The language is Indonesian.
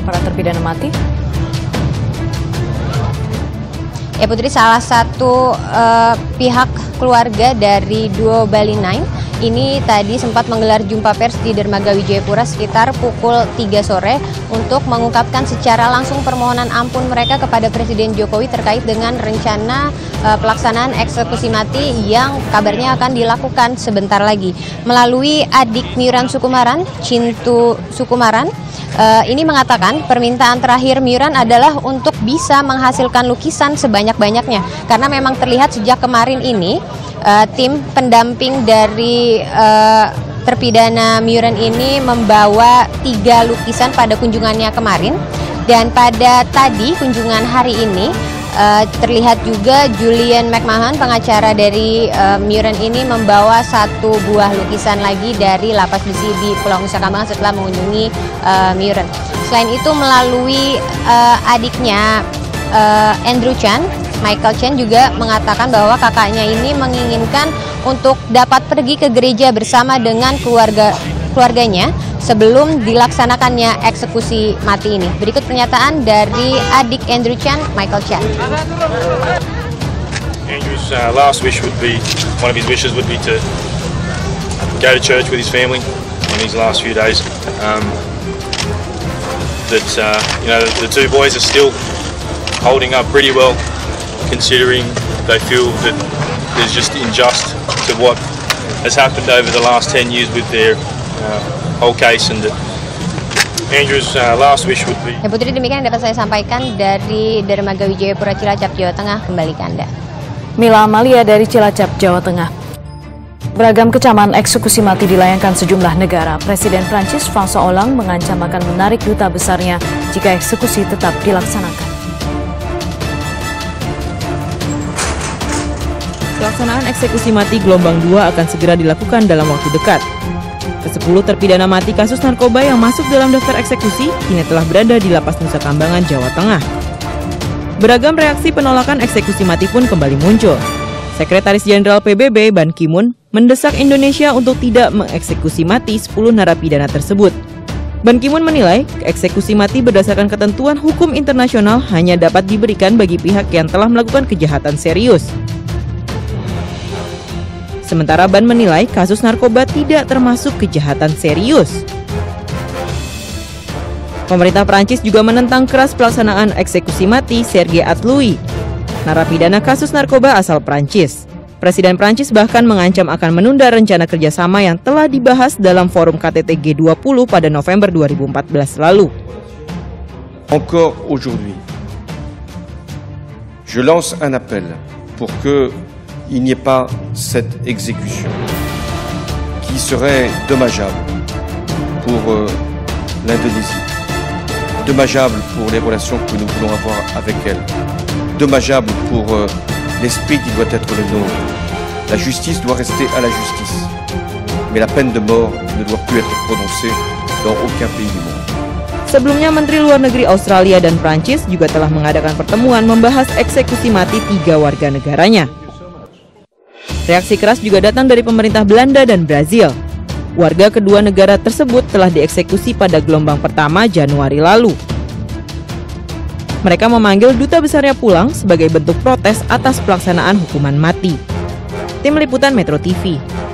para terpidana mati? Ya Putri, salah satu pihak keluarga dari duo Bali 9 ini tadi sempat menggelar jumpa pers di Dermaga Wijayapura sekitar pukul 3 sore untuk mengungkapkan secara langsung permohonan ampun mereka kepada Presiden Jokowi terkait dengan rencana pelaksanaan eksekusi mati yang kabarnya akan dilakukan sebentar lagi. Melalui adik Miyuran Sukumaran, Cintu Sukumaran, ini mengatakan permintaan terakhir Miyuran adalah untuk bisa menghasilkan lukisan sebanyak-banyaknya. Karena memang terlihat sejak kemarin ini tim pendamping dari terpidana Miyuran ini membawa 3 lukisan pada kunjungannya kemarin. Dan pada tadi kunjungan hari ini terlihat juga Julian McMahon, pengacara dari Miyuran ini, membawa 1 buah lukisan lagi dari lapas besi di Pulau Nusa Kambangan setelah mengunjungi Miyuran. Selain itu melalui adiknya Andrew Chan, Michael Chen juga mengatakan bahwa kakaknya ini menginginkan untuk dapat pergi ke gereja bersama dengan keluarganya sebelum dilaksanakannya eksekusi mati ini. Berikut pernyataan dari adik Andrew Chan, Michael Chan. Andrew's last wish would be, one of his wishes would be to go to church with his family in these last few days. The 2 boys are still holding up pretty well, considering they feel that there's just injustice to what has happened over the last 10 years with their whole case, and that Andrew's last wish would be. Ya Putri, demikian yang dapat saya sampaikan dari Dermaga Wijayapura Cilacap, Jawa Tengah. Kembali ke Anda. Mila Amalia dari Cilacap, Jawa Tengah. Beragam kecaman eksekusi mati dilayangkan sejumlah negara. Presiden Prancis François Hollande mengancam akan menarik duta besarnya jika eksekusi tetap dilaksanakan. Pelaksanaan eksekusi mati gelombang 2 akan segera dilakukan dalam waktu dekat. Ke-10 terpidana mati kasus narkoba yang masuk dalam daftar eksekusi kini telah berada di Lapas Nusa Kambangan, Jawa Tengah. Beragam reaksi penolakan eksekusi mati pun kembali muncul. Sekretaris Jenderal PBB Ban Ki-moon mendesak Indonesia untuk tidak mengeksekusi mati 10 narapidana tersebut. Ban Ki-moon menilai eksekusi mati berdasarkan ketentuan hukum internasional hanya dapat diberikan bagi pihak yang telah melakukan kejahatan serius. Sementara Ban menilai kasus narkoba tidak termasuk kejahatan serius. Pemerintah Prancis juga menentang keras pelaksanaan eksekusi mati Serge Atloui, narapidana kasus narkoba asal Prancis. Presiden Prancis bahkan mengancam akan menunda rencana kerjasama yang telah dibahas dalam forum KTT G20 pada November 2014 lalu. Encore aujourd'hui, je lance un appel pour que il n'y ait pas cette exécution qui serait dommageable pour l'Indonésie, dommageable pour les relations que nous voulons avoir avec elle, dommageable pour l'esprit qui doit être le nôtre. La justice doit rester à la justice, mais la peine de mort ne doit plus être prononcée dans aucun pays du monde. Sebelumnya, Menteri Luar Negeri Australia dan Prancis juga telah mengadakan pertemuan membahas eksekusi mati 3 warga negaranya. Reaksi keras juga datang dari pemerintah Belanda dan Brazil. Warga kedua negara tersebut telah dieksekusi pada gelombang pertama Januari lalu. Mereka memanggil duta besarnya pulang sebagai bentuk protes atas pelaksanaan hukuman mati. Tim Liputan Metro TV.